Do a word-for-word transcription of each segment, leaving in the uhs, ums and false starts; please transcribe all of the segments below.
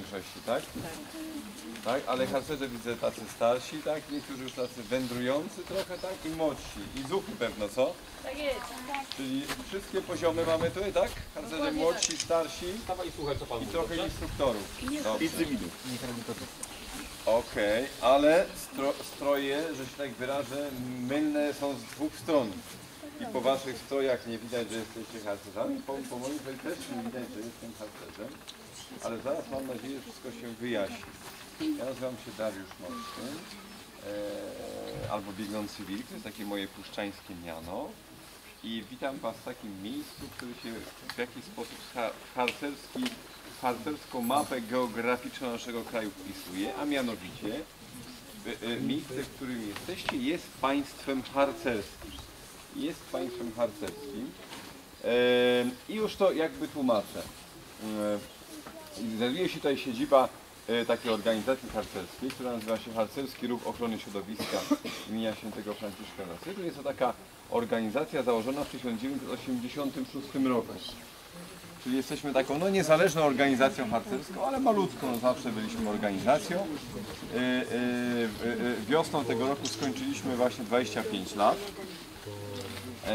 większości, tak? Tak, ale harcerze widzę tacy starsi, tak? Niektórzy już tacy wędrujący trochę, tak? I młodsi. I zuchy pewno, co? Tak jest. Czyli wszystkie poziomy mamy tutaj, tak? Harcerze młodsi, starsi Dawaj, słuchaj, co pan i mówi, trochę dobrze? instruktorów. I cywilów. Okej, ale stro, stroje, że się tak wyrażę, mylne są z dwóch stron. I po waszych strojach nie widać, że jesteście harcerzami, po, po moim też nie widać, że jestem harcerzem. Ale zaraz mam nadzieję, że wszystko się wyjaśni. Ja nazywam się Dariusz Moczny, e, albo Biegnący Wilk, to jest takie moje puszczańskie miano. I witam was w takim miejscu, które się w jakiś sposób harcerski, harcerską mapę geograficzną naszego kraju wpisuje, a mianowicie e, e, miejsce, w którym jesteście, jest państwem harcerskim. Jest państwem harcerskim. E, I już to jakby tłumaczę. E, Znajduje się tutaj siedziba e, takiej organizacji harcerskiej, która nazywa się Harcerski Ruch Ochrony Środowiska imienia Świętego Franciszka z Asyżu. Jest to taka organizacja założona w tysiąc dziewięćset osiemdziesiątym szóstym roku. Czyli jesteśmy taką no, niezależną organizacją harcerską, ale malutką, no, zawsze byliśmy organizacją. E, e, e, wiosną tego roku skończyliśmy właśnie dwadzieścia pięć lat. E,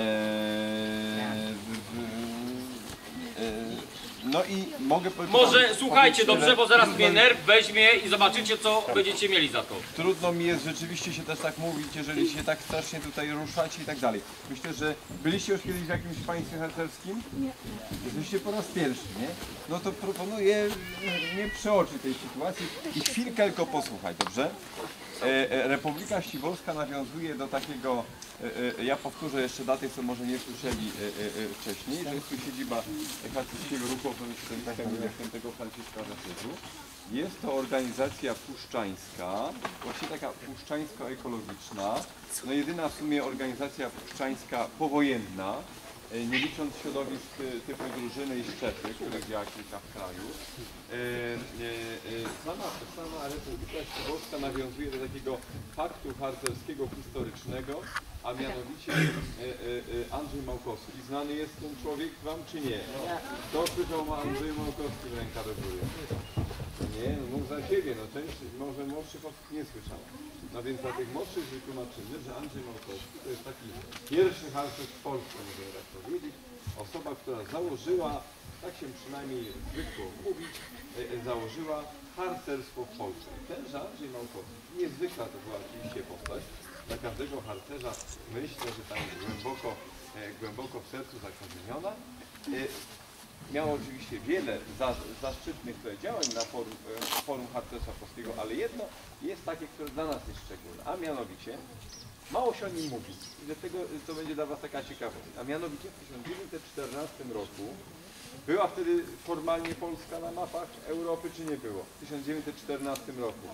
No i mogę powiedzieć... Może słuchajcie dobrze, bo zaraz mnie nerw weźmie i zobaczycie, co będziecie mieli za to. Trudno mi jest rzeczywiście się też tak mówić, jeżeli się tak strasznie tutaj ruszacie i tak dalej. Myślę, że byliście już kiedyś w jakimś państwie harcerskim? Nie. Jesteście po raz pierwszy, nie? No to proponuję nie przeoczyć tej sytuacji i chwilkę tylko posłuchać, dobrze? Republika Ściwolska nawiązuje do takiego, ja powtórzę jeszcze daty, co może nie słyszeli wcześniej, że jest tu siedziba Harcerskiego Ruchu Ochrony Środowiska imienia Świętego Franciszka z Asyżu. Jest to organizacja puszczańska, właśnie taka puszczańsko-ekologiczna, no jedyna w sumie organizacja puszczańska powojenna, nie licząc środowisk typu Drużyny i Szczepy, których działa kilka w kraju. Sama, sama Republika Ściwolska nawiązuje do takiego faktu harcerskiego historycznego, a mianowicie Andrzej Małkowski. Znany jest ten człowiek wam czy nie? Kto słyszał o Andrzeju Małkowskim, ręka do góry? Nie, no mów za siebie, no część może młodszych osób nie słyszała. No więc dla tych młodszych wytłumaczymy, że Andrzej Małkowski to jest taki pierwszy harcerz w Polsce, mogę tak powiedzieć. Osoba, która założyła, tak się przynajmniej zwykło mówić, e, założyła harcerstwo w Polsce. Tenże Andrzej Małkowski, niezwykła to była oczywiście postać, dla każdego harcerza myślę, że tam głęboko, e, głęboko w sercu zakamieniona. E, Miał oczywiście wiele za, zaszczytnych działań na forum, forum Harcerstwa Polskiego, ale jedno jest takie, które dla nas jest szczególne, a mianowicie mało się o nim mówi i dlatego to będzie dla was taka ciekawość, a mianowicie w tysiąc dziewięćset czternastym roku była wtedy formalnie Polska na mapach Europy, czy nie było? W tysiąc dziewięćset czternastym roku.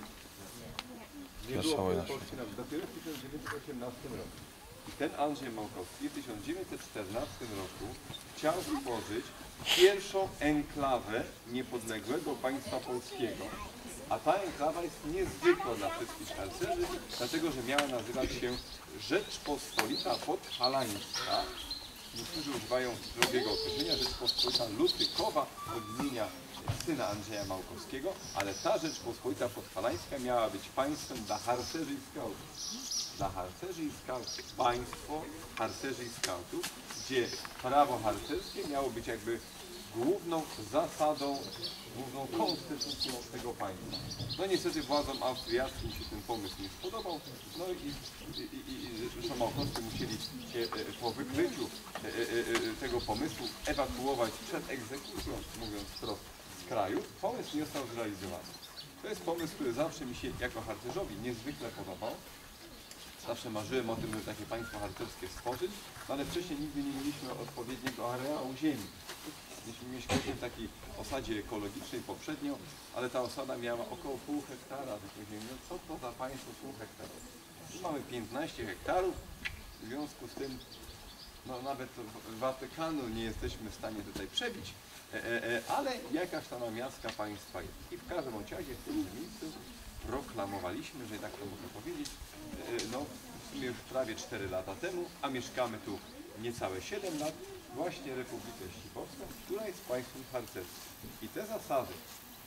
Nie było Polski na dopiero w tysiąc dziewięćset osiemnastym roku. I ten Andrzej Małkowski w tysiąc dziewięćset czternastym roku chciał stworzyć pierwszą enklawę niepodległego państwa polskiego. A ta enklawa jest niezwykła dla wszystkich harcerzy, dlatego że miała nazywać się Rzeczpospolita Podhalańska. Niektórzy używają drugiego określenia Rzeczpospolita Lutykowa od imienia syna Andrzeja Małkowskiego, ale ta Rzeczpospolita Podhalańska miała być państwem dla harcerzy i skautów. Dla harcerzy i skautów. Państwo harcerzy i skautów, gdzie prawo harcerskie miało być jakby główną zasadą, główną konstytucją tego państwa. No niestety władzom austriackim się ten pomysł nie spodobał, no i, i, i, i zresztą Małkowscy musieli się po wykryciu tego pomysłu ewakuować przed egzekucją, mówiąc wprost, z kraju. Pomysł nie został zrealizowany. To jest pomysł, który zawsze mi się jako harcerzowi niezwykle podobał. Zawsze marzyłem o tym, żeby takie państwo harcerskie stworzyć, no ale wcześniej nigdy nie mieliśmy odpowiedniego areału ziemi. Myśmy mieszkaliśmy w takiej osadzie ekologicznej poprzednio, ale ta osada miała około pół hektara takiej ziemi. No co to za państwo pół hektara? Tu mamy piętnaście hektarów, w związku z tym no nawet Watykanu nie jesteśmy w stanie tutaj przebić, e, e, ale jakaś ta namiastka państwa jest. I w każdym razie w tym miejscu proklamowaliśmy, że tak to można powiedzieć, e, no w sumie już prawie cztery lata temu, a mieszkamy tu niecałe siedem lat, właśnie Republikę Ściwolską, która jest państwem harcerskim. I te zasady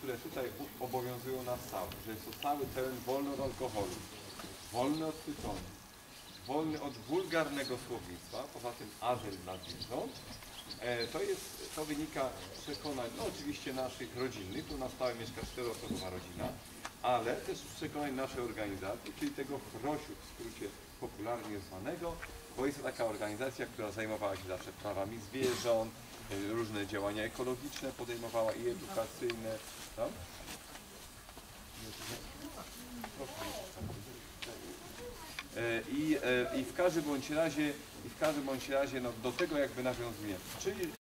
które tutaj u- obowiązują nas całych, że jest to cały teren wolny od alkoholu, wolny od tytoniu, wolny od wulgarnego słownictwa, poza tym azyl dla zwierząt. E, to, jest, to wynika z przekonań, no oczywiście naszych rodzinnych, tu na stałe mieszka czteroosobowa rodzina, ale też z przekonań naszej organizacji, czyli tego FROŚ-u w skrócie popularnie zwanego, bo jest to taka organizacja, która zajmowała się zawsze prawami zwierząt, e, różne działania ekologiczne podejmowała i edukacyjne. No? E, I, e, i w każdym bądź razie, i w każdym bądź razie no, do tego jakby nawiązujemy. Czyli